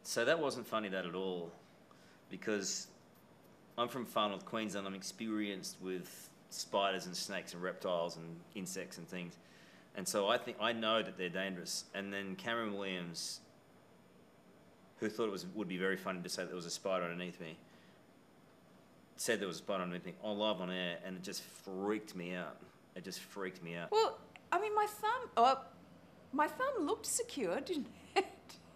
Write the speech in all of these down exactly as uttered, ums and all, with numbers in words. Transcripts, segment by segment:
So that wasn't funny, that at all, because I'm from far north Queensland. I'm experienced with spiders and snakes and reptiles and insects and things. And so I think I know that they're dangerous. And then Cameron Williams, who thought it was would be very funny to say there was a spider underneath me, said there was a spider underneath me on live on air, and it just freaked me out. It just freaked me out. Well, I mean, my thumb, oh, my thumb looked secure, didn't it?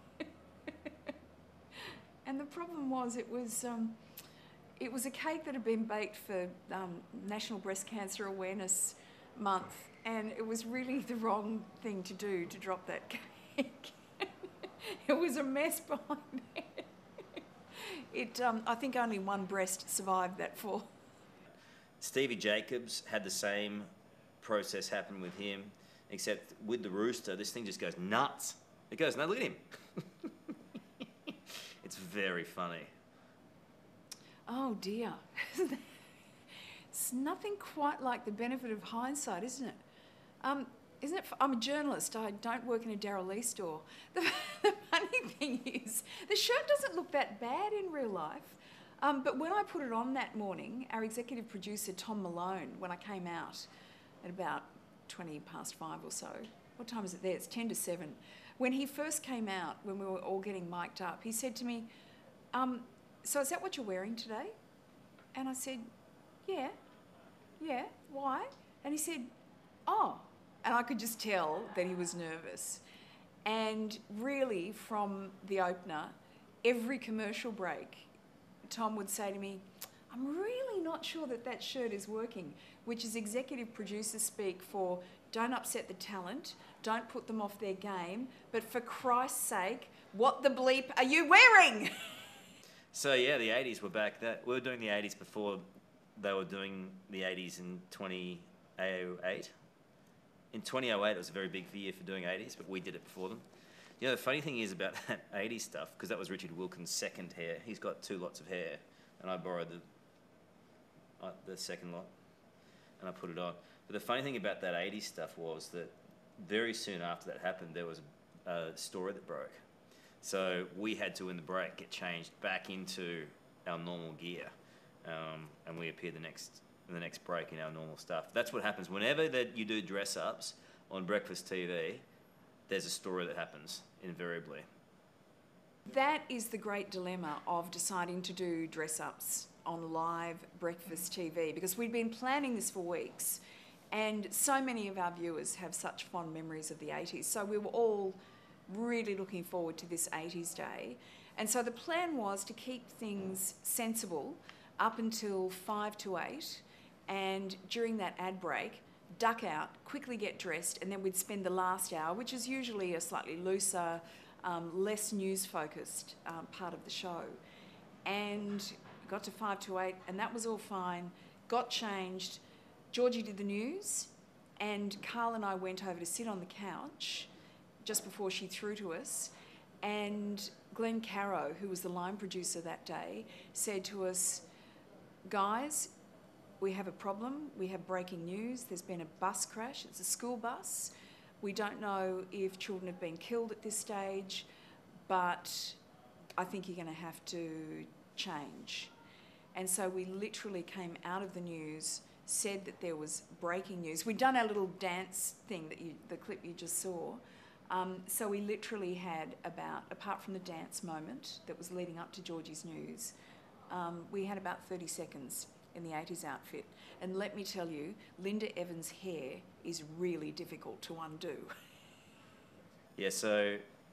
And the problem was, it was um, it was a cake that had been baked for um, National Breast Cancer Awareness Month, and it was really the wrong thing to do to drop that cake. It was a mess behind there. It, um, I think only one breast survived that fall. Stevie Jacobs had the same process happen with him, except with the rooster, this thing just goes nuts. It goes, no, look at him. It's very funny. Oh dear. It's nothing quite like the benefit of hindsight, isn't it? Um, isn't it? I'm a journalist. I don't work in a Darryl Lee store. The, the funny thing is, the shirt doesn't look that bad in real life. Um, but when I put it on that morning, our executive producer, Tom Malone, when I came out at about twenty past five or so, what time is it there? It's ten to seven. When he first came out, when we were all getting mic'd up, he said to me, um, so is that what you're wearing today? And I said, yeah, yeah, why? And he said, oh. And I could just tell that he was nervous. And really, from the opener, every commercial break, Tom would say to me, I'm really not sure that that shirt is working, which is executive producer speak for don't upset the talent, don't put them off their game, but for Christ's sake, what the bleep are you wearing? So yeah, the eighties were back. That we were doing the eighties before they were doing the eighties in twenty oh eight. In twenty oh eight, it was a very big year for doing eighties, but we did it before them. You know, the funny thing is about that eighties stuff, because that was Richard Wilkins' second hair. He's got two lots of hair, and I borrowed the uh, the second lot, and I put it on. But the funny thing about that eighties stuff was that very soon after that happened, there was a, a story that broke. So we had to, in the break, get changed back into our normal gear, um, and we appeared the next the next break in our normal stuff. That's what happens whenever that you do dress ups on breakfast T V. There's a story that happens invariably. That is the great dilemma of deciding to do dress ups on live breakfast T V, because we'd been planning this for weeks, and so many of our viewers have such fond memories of the eighties. So we were all really looking forward to this eighties day. And so the plan was to keep things sensible up until five to eight, and during that ad break, duck out, quickly get dressed, and then we'd spend the last hour, which is usually a slightly looser, um, less news-focused um, part of the show. And got to five to eight, and that was all fine. Got changed. Georgie did the news, and Carl and I went over to sit on the couch just before she threw to us, and Glenn Carrow, who was the line producer that day, said to us, guys, we have a problem, we have breaking news, there's been a bus crash, it's a school bus. We don't know if children have been killed at this stage, but I think you're going to have to change. And so we literally came out of the news, said that there was breaking news. We'd done our little dance thing, that you, the clip you just saw. Um, so we literally had about, apart from the dance moment that was leading up to Georgie's news, um, we had about thirty seconds in the eighties outfit. And let me tell you, Linda Evans' hair is really difficult to undo. Yeah, so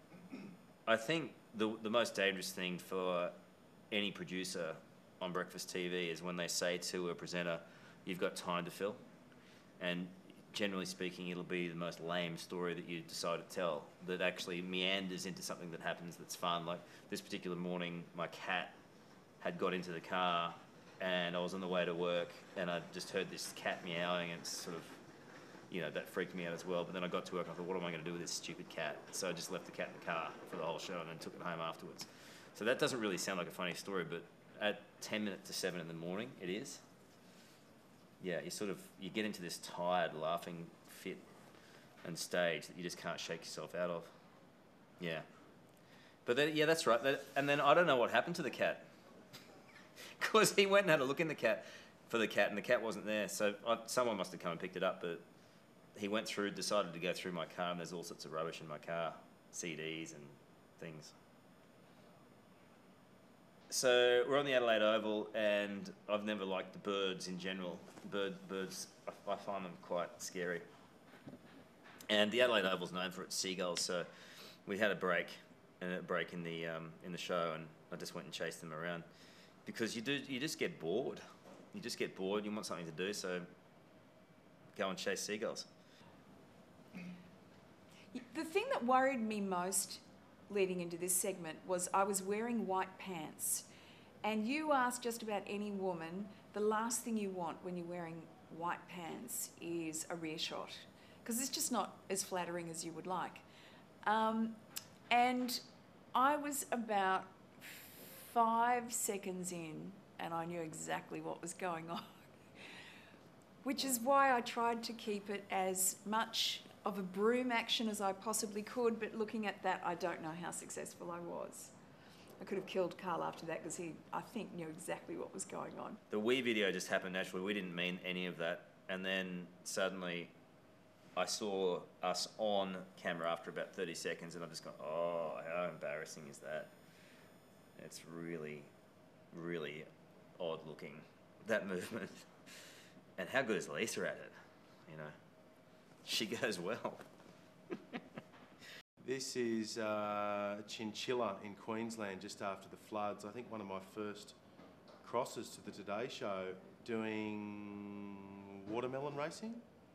I think the the most dangerous thing for any producer on breakfast T V is when they say to a presenter, you've got time to fill. And generally speaking, it'll be the most lame story that you decide to tell that actually meanders into something that happens that's fun. Like this particular morning, my cat had got into the car and I was on the way to work and I just heard this cat meowing, and it's sort of, you know, that freaked me out as well. But then I got to work and I thought, what am I going to do with this stupid cat? So I just left the cat in the car for the whole show and then took it home afterwards. So that doesn't really sound like a funny story, but at ten minutes to seven in the morning, it is. Yeah, you sort of, you get into this tired, laughing fit and stage that you just can't shake yourself out of. Yeah. But then, yeah, that's right. That, and then I don't know what happened to the cat. Because he went and had a look in the cat for the cat, and the cat wasn't there. So I, someone must have come and picked it up, but he went through, decided to go through my car, and there's all sorts of rubbish in my car, C Ds and things. So we're on the Adelaide Oval, and I've never liked the birds in general. Bird, birds, I, I find them quite scary. And the Adelaide Oval's known for its seagulls, so we had a break, and a break in the um, in the show, and I just went and chased them around, because you do you just get bored. You just get bored. You want something to do, so go and chase seagulls. The thing that worried me most leading into this segment was I was wearing white pants, and you ask just about any woman, the last thing you want when you're wearing white pants is a rear shot, because it's just not as flattering as you would like. Um, and I was about five seconds in, and I knew exactly what was going on, which is why I tried to keep it as much of a broom action as I possibly could, but looking at that, I don't know how successful I was. I could have killed Carl after that, because he, I think, knew exactly what was going on. The wee video just happened naturally. We didn't mean any of that. And then suddenly I saw us on camera after about thirty seconds, and I just got, oh, how embarrassing is that? It's really, really odd looking, that movement. And how good is Lisa at it, you know? She goes well. This is uh, Chinchilla in Queensland just after the floods. I think one of my first crosses to the Today Show, doing watermelon racing.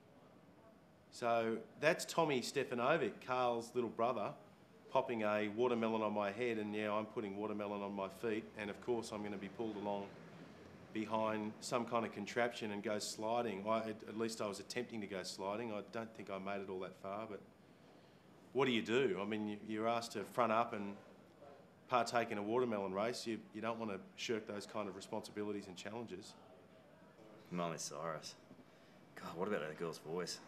So that's Tommy Stefanovic, Carl's little brother, popping a watermelon on my head, and yeah, I'm putting watermelon on my feet, and of course I'm going to be pulled along behind some kind of contraption and go sliding. I, at least I was attempting to go sliding. I don't think I made it all that far, but what do you do? I mean, you, you're asked to front up and partake in a watermelon race. You, you don't want to shirk those kind of responsibilities and challenges. Miley Cyrus. God, what about that girl's voice?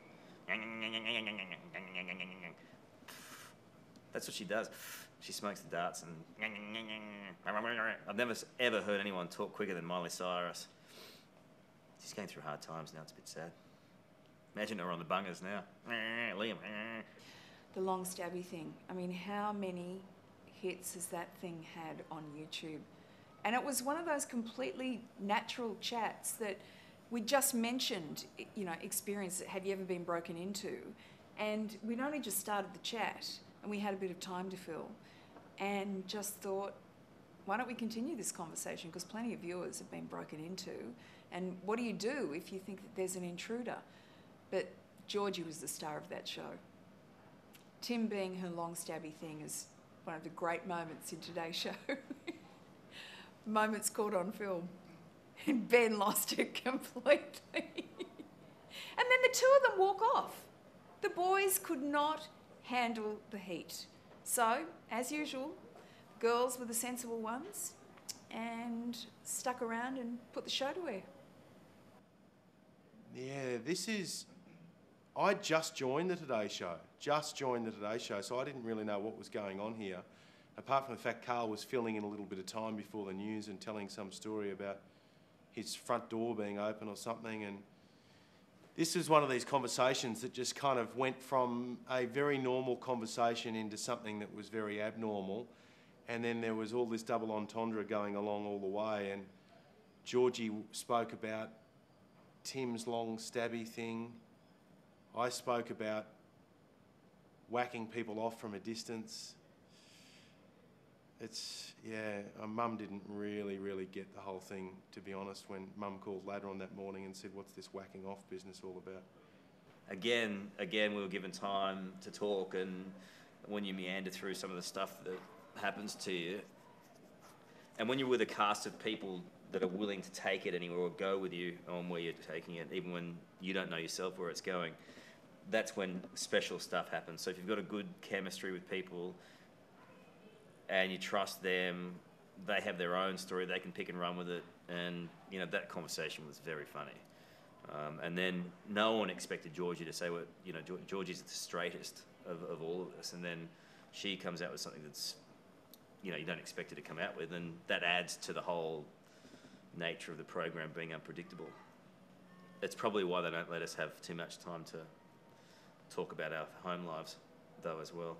That's what she does. She smokes the darts and... I've never ever heard anyone talk quicker than Miley Cyrus. She's going through hard times now. It's a bit sad. Imagine her on the bungers now. Liam. The long stabby thing. I mean, how many hits has that thing had on YouTube? And it was one of those completely natural chats that we just mentioned, you know, experience. Have you ever been broken into? And we'd only just started the chat, and we had a bit of time to fill, and just thought, why don't we continue this conversation? Because plenty of viewers have been broken into, and what do you do if you think that there's an intruder? But Georgie was the star of that show. Tim being her long stabby thing is one of the great moments in today's show. Moments caught on film. And Ben lost it completely. And then the two of them walk off. The boys could not handle the heat. So, as usual, girls were the sensible ones and stuck around and put the show to air. Yeah, this is... I just joined the Today Show, just joined the Today Show, so I didn't really know what was going on here, apart from the fact Carl was filling in a little bit of time before the news and telling some story about his front door being open or something, and this was one of these conversations that just kind of went from a very normal conversation into something that was very abnormal, and then there was all this double entendre going along all the way, and Georgie spoke about Tim's long stabby thing. I spoke about whacking people off from a distance. It's, yeah, uh, Mum didn't really, really get the whole thing, to be honest, when Mum called later on that morning and said, what's this whacking off business all about? Again, again, we were given time to talk, and when you meander through some of the stuff that happens to you, and when you're with a cast of people that are willing to take it anywhere or go with you on where you're taking it, even when you don't know yourself where it's going, that's when special stuff happens. So if you've got a good chemistry with people and you trust them, they have their own story, they can pick and run with it, and you know that conversation was very funny. Um, and then no one expected Georgie to say, what you know, Georgie's the straightest of, of all of us, and then she comes out with something that's you know, you don't expect it to come out with, and that adds to the whole nature of the program being unpredictable. It's probably why they don't let us have too much time to talk about our home lives, though, as well.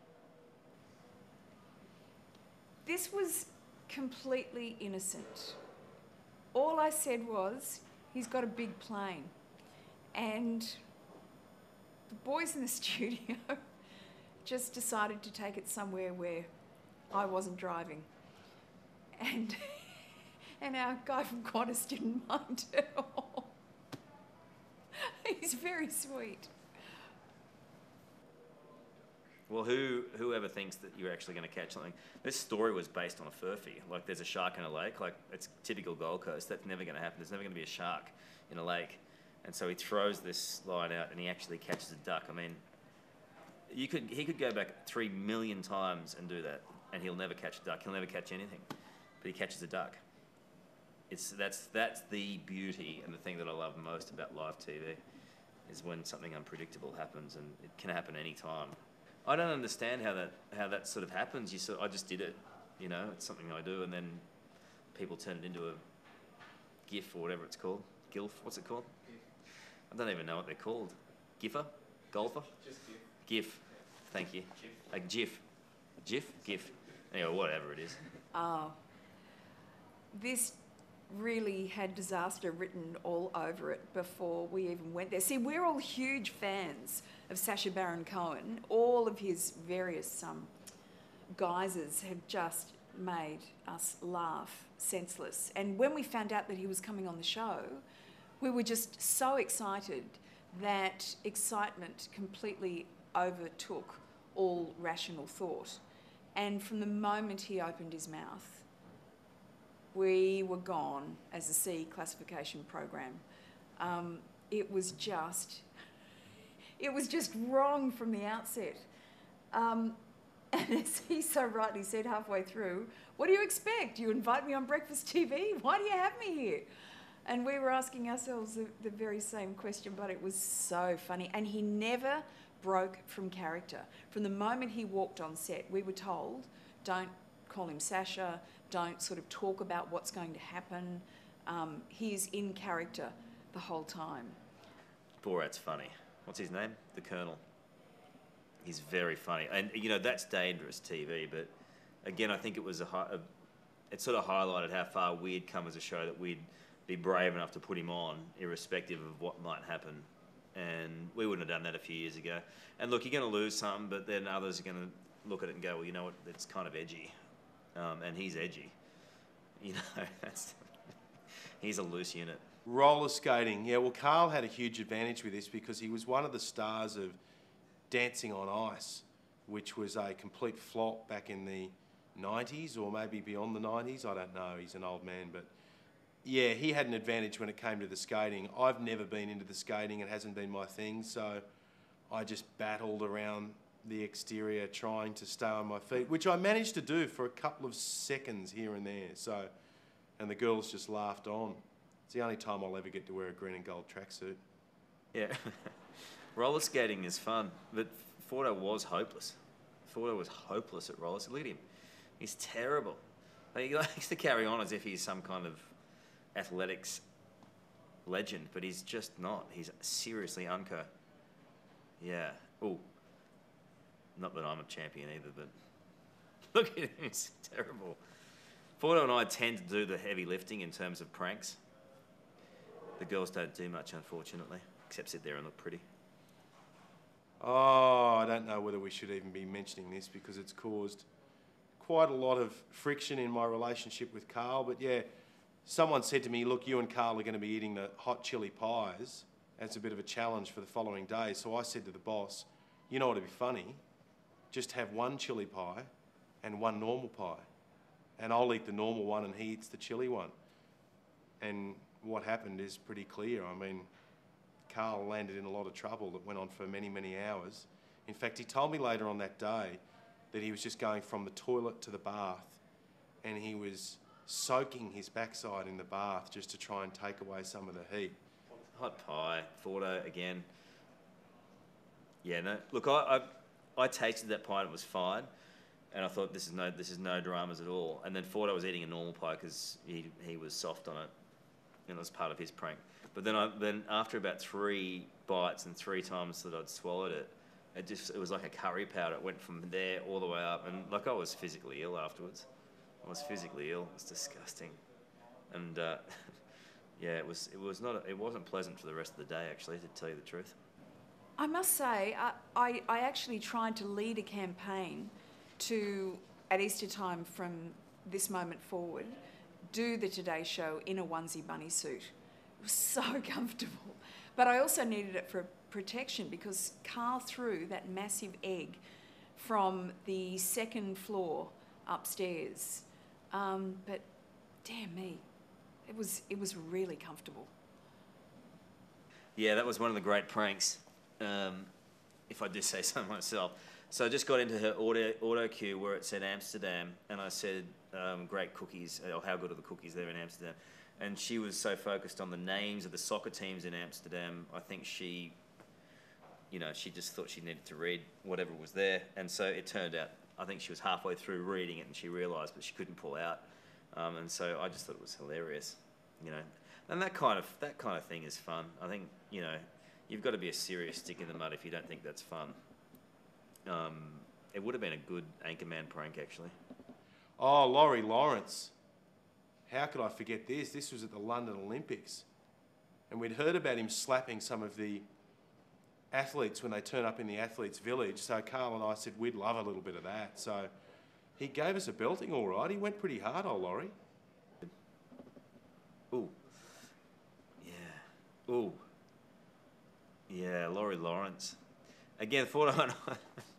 This was completely innocent. All I said was, he's got a big plane. And the boys in the studio just decided to take it somewhere where I wasn't driving. And, and our guy from Qantas didn't mind at all. He's very sweet. Well, who whoever thinks that you're actually going to catch something? This story was based on a furphy. Like, there's a shark in a lake. Like, it's typical Gold Coast. That's never going to happen. There's never going to be a shark in a lake. And so he throws this line out, and he actually catches a duck. I mean, you could he could go back three million times and do that, and he'll never catch a duck. He'll never catch anything, but he catches a duck. It's that's that's the beauty and the thing that I love most about live T V, is when something unpredictable happens, and it can happen any time. I don't understand how that how that sort of happens. You sort, I just did it, you know. It's something I do, and then people turn it into a GIF or whatever it's called. GILF, what's it called? GIF. I don't even know what they're called. GIFer? Golfer? Just GIF. GIF. Thank you. GIF. A GIF. GIF? GIF. Anyway, whatever it is. Oh, this really had disaster written all over it before we even went there. See, we're all huge fans of Sacha Baron Cohen. All of his various um, guises have just made us laugh senseless. And when we found out that he was coming on the show, we were just so excited that excitement completely overtook all rational thought. And from the moment he opened his mouth, we were gone as a C classification program. Um, it was just, it was just wrong from the outset. Um, and as he so rightly said halfway through, what do you expect? You invite me on Breakfast T V? Why do you have me here? And we were asking ourselves the, the very same question, but it was so funny. And he never broke from character. From the moment he walked on set, we were told, don't call him Sacha, don't sort of talk about what's going to happen. Um, he is in character the whole time. Borat's funny. What's his name? The Colonel. He's very funny. And, you know, that's dangerous T V, but again, I think it was a, a it sort of highlighted how far we'd come as a show, that we'd be brave enough to put him on, irrespective of what might happen. And we wouldn't have done that a few years ago. And look, you're going to lose some, but then others are going to look at it and go, well, you know what, it's kind of edgy. Um, and he's edgy. You know, that's he's a loose unit. Roller skating. Yeah, well, Carl had a huge advantage with this because he was one of the stars of Dancing on Ice, which was a complete flop back in the nineties, or maybe beyond the nineties. I don't know. He's an old man, but yeah, he had an advantage when it came to the skating. I've never been into the skating. It hasn't been my thing, so I just battled around the exterior trying to stay on my feet, which I managed to do for a couple of seconds here and there. So, and the girls just laughed on. It's the only time I'll ever get to wear a green and gold tracksuit. Yeah. Roller skating is fun, but Fordo was hopeless. Fordo was hopeless at roller skating. Look at him. He's terrible. Like, he likes to carry on as if he's some kind of athletics legend, but he's just not. He's seriously unco. Yeah. Oh. Not that I'm a champion either, but look at him, he's terrible. Fordo and I tend to do the heavy lifting in terms of pranks. The girls don't do much, unfortunately, except sit there and look pretty. Oh, I don't know whether we should even be mentioning this because it's caused quite a lot of friction in my relationship with Carl. But yeah, someone said to me, look, you and Carl are going to be eating the hot chili pies. That's a bit of a challenge for the following day. So I said to the boss, you know what would be funny? Just have one chili pie and one normal pie. And I'll eat the normal one and he eats the chili one. And what happened is pretty clear. I mean, Carl landed in a lot of trouble that went on for many, many hours. In fact, he told me later on that day that he was just going from the toilet to the bath and he was soaking his backside in the bath just to try and take away some of the heat. Hot pie, Fordo again. Yeah, no, look, I... I I tasted that pie and it was fine, and I thought this is no this is no dramas at all. And then Fordo was eating a normal pie because he he was soft on it, and it was part of his prank. But then I then after about three bites and three times that I'd swallowed it, it just it was like a curry powder. It went from there all the way up, and like I was physically ill afterwards. I was physically ill. It was disgusting, and uh, yeah, it was it was not it wasn't pleasant for the rest of the day actually, to tell you the truth. I must say, I, I, I actually tried to lead a campaign to, at Easter time from this moment forward, do the Today Show in a onesie bunny suit. It was so comfortable. But I also needed it for protection because Carl threw that massive egg from the second floor upstairs. Um, but damn me, it was, it was really comfortable. Yeah, that was one of the great pranks. Um, if I do say so myself. So I just got into her auto, auto cue where it said Amsterdam, and I said, um, great cookies, or how good are the cookies there in Amsterdam? And she was so focused on the names of the soccer teams in Amsterdam, I think she, you know, she just thought she needed to read whatever was there. And so it turned out, I think she was halfway through reading it and she realised, but she couldn't pull out. Um, and so I just thought it was hilarious, you know. And that kind of, that kind of thing is fun. I think, you know, you've got to be a serious stick in the mud if you don't think that's fun. Um, it would have been a good Anchorman prank, actually. Oh, Laurie Lawrence. How could I forget this? This was at the London Olympics. And we'd heard about him slapping some of the athletes when they turn up in the athletes' village. So Carl and I said we'd love a little bit of that. So he gave us a belting all right. He went pretty hard, old Laurie. Ooh. Yeah. Ooh. Yeah, Laurie Lawrence. Again, Fordo and I...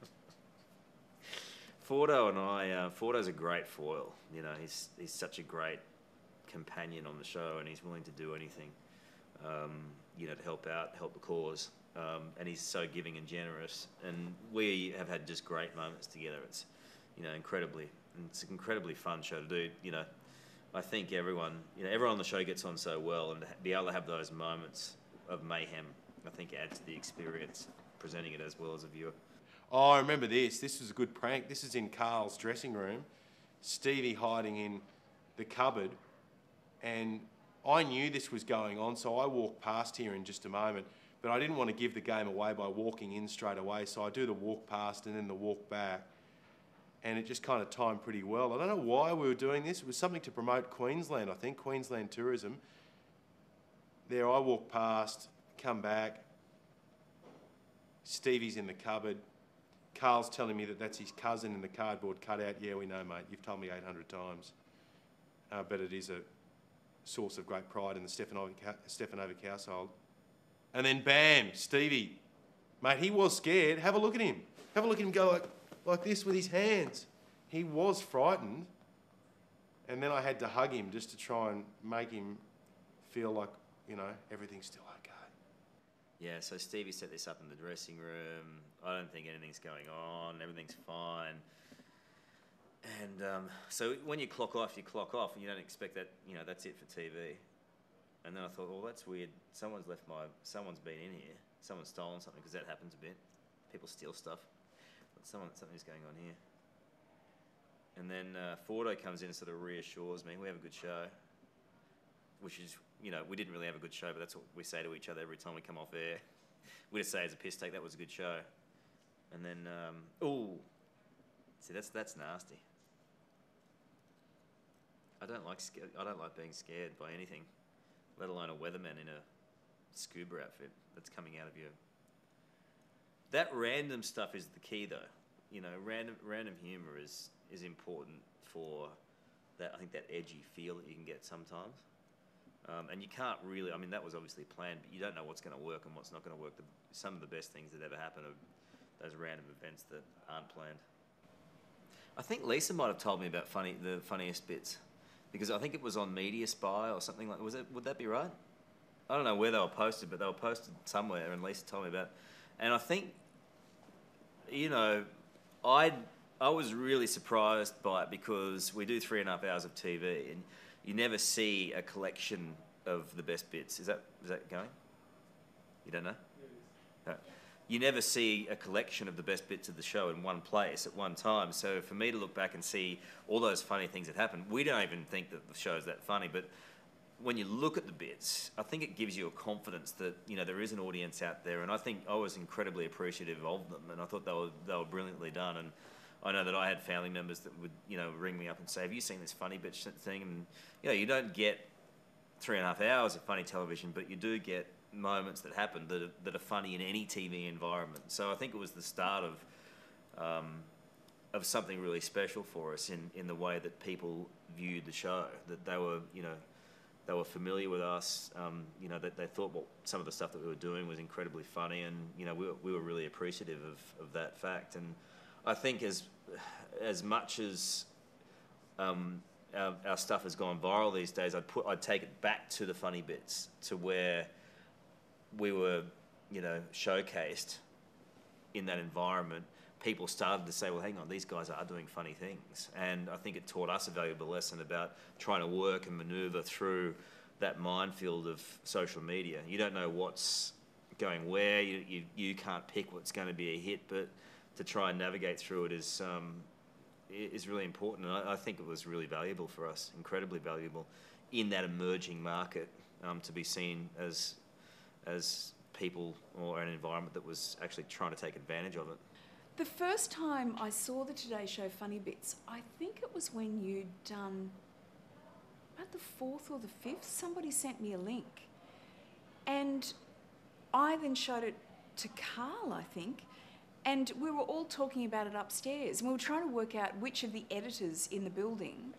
Fordo and I... Uh, Fordo's a great foil. You know, he's he's such a great companion on the show, and he's willing to do anything, um, you know, to help out, help the cause. Um, and he's so giving and generous. And we have had just great moments together. It's, you know, incredibly... It's an incredibly fun show to do. You know, I think everyone... You know, everyone on the show gets on so well, and to be able to have those moments of mayhem, I think adds to the experience, presenting it as well as a viewer. Oh, I remember this. This was a good prank. This is in Carl's dressing room. Stevie hiding in the cupboard. And I knew this was going on, so I walked past here in just a moment. But I didn't want to give the game away by walking in straight away, so I do the walk past and then the walk back. And it just kind of timed pretty well. I don't know why we were doing this. It was something to promote Queensland, I think, Queensland tourism. There I walked past... Come back. Stevie's in the cupboard. Carl's telling me that that's his cousin in the cardboard cutout. Yeah, we know, mate. You've told me eight hundred times. Uh, but it is a source of great pride in the Stefanovic, Stefanovic household. And then bam, Stevie. Mate, he was scared. Have a look at him. Have a look at him go like, like this with his hands. He was frightened. And then I had to hug him just to try and make him feel like, you know, everything's still okay. Yeah, so Stevie set this up in the dressing room. I don't think anything's going on. Everything's fine. And um, so when you clock off, you clock off, and you don't expect that, you know, that's it for T V. And then I thought, well, that's weird. Someone's left my, someone's been in here. Someone's stolen something, because that happens a bit. People steal stuff. But someone, something's going on here. And then uh, Fordo comes in and sort of reassures me, we have a good show. Which is, you know, we didn't really have a good show, but that's what we say to each other every time we come off air. We just say as a piss take, that was a good show. And then, um, ooh, see, that's that's nasty. I don't like sca- I don't like being scared by anything, let alone a weatherman in a scuba outfit that's coming out of you. That random stuff is the key, though. You know, random random humour is is important for that. I think that edgy feel that you can get sometimes. Um, and you can't really, I mean, that was obviously planned, but you don't know what's going to work and what's not going to work. The, some of the best things that ever happen are those random events that aren't planned. I think Lisa might have told me about funny, the funniest bits, because I think it was on Media Spy or something like that. Was it, would that be right? I don't know where they were posted, but they were posted somewhere, and Lisa told me about it. And I think, you know, I I was really surprised by it because we do three and a half hours of T V, and you never see a collection of the best bits. Is that is that going? You don't know? No. you never see a collection of the best bits of the show in one place at one time. So for me to look back and see all those funny things that happened, we don't even think that the show's that funny, but when you look at the bits, I think it gives you a confidence that, you know, there is an audience out there, and I think I was incredibly appreciative of them, and I thought they were, they were brilliantly done. And I know that I had family members that would, you know, ring me up and say, have you seen this funny bit thing? And, you know, you don't get three and a half hours of funny television, but you do get moments that happen that are, that are funny in any T V environment. So I think it was the start of um, of something really special for us in, in the way that people viewed the show, that they were, you know, they were familiar with us, um, you know, that they thought what some of the stuff that we were doing was incredibly funny, and, you know, we were, we were really appreciative of, of that fact. And I think as as much as um, our, our stuff has gone viral these days, I'd put I'd take it back to the funny bits, to where we were, you know, showcased in that environment. People started to say, well, hang on, these guys are doing funny things. And I think it taught us a valuable lesson about trying to work and maneuver through that minefield of social media. You don't know what's going where, you, you, you can't pick what's going to be a hit, but to try and navigate through it is, um, is really important. And I, I think it was really valuable for us, incredibly valuable, in that emerging market, um, to be seen as, as people or an environment that was actually trying to take advantage of it. The first time I saw the Today Show Funny Bits, I think it was when you'd done about the fourth or the fifth. Somebody sent me a link. And I then showed it to Carl, I think, and we were all talking about it upstairs. And we were trying to work out which of the editors in the building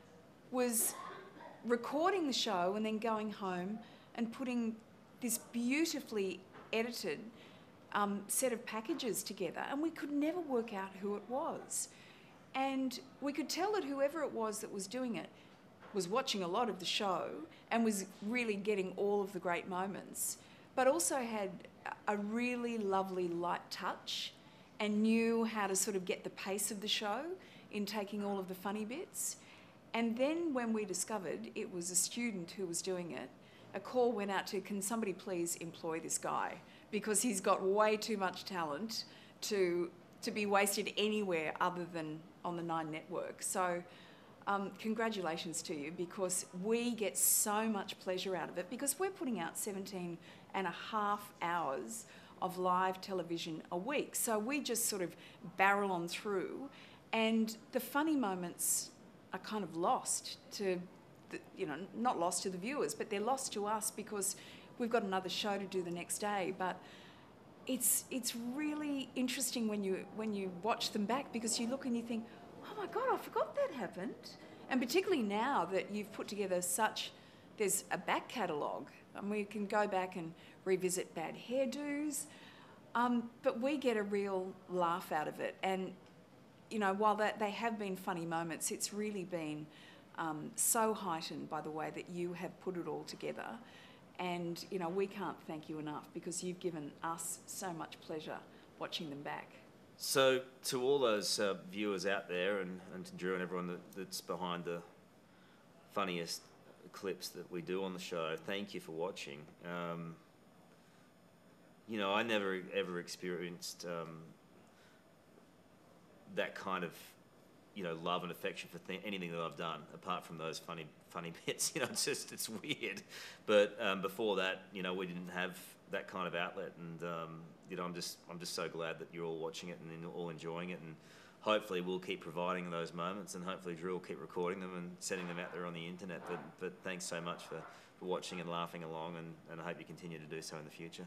was recording the show and then going home and putting this beautifully edited Um, set of packages together, and we could never work out who it was. And we could tell that whoever it was that was doing it was watching a lot of the show and was really getting all of the great moments, but also had a really lovely light touch and knew how to sort of get the pace of the show in taking all of the funny bits. And then when we discovered it was a student who was doing it, a call went out to, can somebody please employ this guy? Because he's got way too much talent to to be wasted anywhere other than on the Nine Network. So um, congratulations to you, because we get so much pleasure out of it, because we're putting out seventeen and a half hours of live television a week. So we just sort of barrel on through, and the funny moments are kind of lost to, the, you know, not lost to the viewers, but they're lost to us because we've got another show to do the next day. But it's it's really interesting when you when you watch them back, because you look and you think, oh my God, I forgot that happened. And particularly now that you've put together such, there's a back catalogue, and we can go back and revisit bad hairdos. Um, but we get a real laugh out of it. And, you know, while that they have been funny moments, it's really been um, so heightened by the way that you have put it all together. And, you know, we can't thank you enough, because you've given us so much pleasure watching them back. So to all those uh, viewers out there, and, and to Drew and everyone that, that's behind the funniest clips that we do on the show, thank you for watching. Um, you know, I never ever experienced um, that kind of, you know, love and affection for th anything that I've done, apart from those funny funny bits. You know, it's just, it's weird. But um, before that, you know, we didn't have that kind of outlet, and um, you know, I'm just I'm just so glad that you're all watching it and all enjoying it, and hopefully we'll keep providing those moments, and hopefully Drew will keep recording them and sending them out there on the internet. But but thanks so much for, for watching and laughing along, and, and I hope you continue to do so in the future.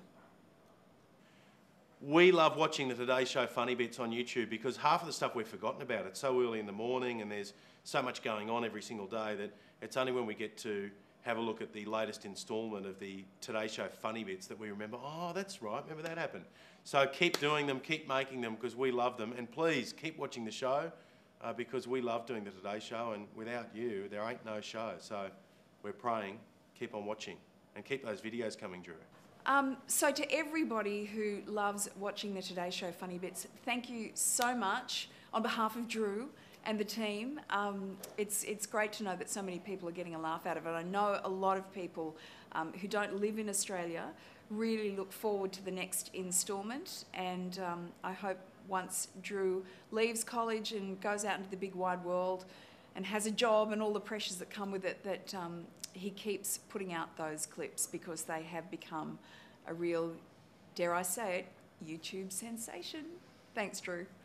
We love watching the Today Show Funny Bits on YouTube, because half of the stuff we've forgotten about. It's so early in the morning and there's so much going on every single day that it's only when we get to have a look at the latest instalment of the Today Show Funny Bits that we remember, oh, that's right, remember that happened. So keep doing them, keep making them, because we love them. And please keep watching the show, uh, because we love doing the Today Show, and without you, there ain't no show. So we're praying, keep on watching, and keep those videos coming, Drew. Um, so to everybody who loves watching the Today Show Funny Bits, thank you so much on behalf of Drew and the team. Um, it's, it's great to know that so many people are getting a laugh out of it. I know a lot of people um, who don't live in Australia really look forward to the next instalment, and um, I hope once Drew leaves college and goes out into the big wide world and has a job and all the pressures that come with it, that um, he keeps putting out those clips, because they have become a real, dare I say it, YouTube sensation. Thanks, Drew.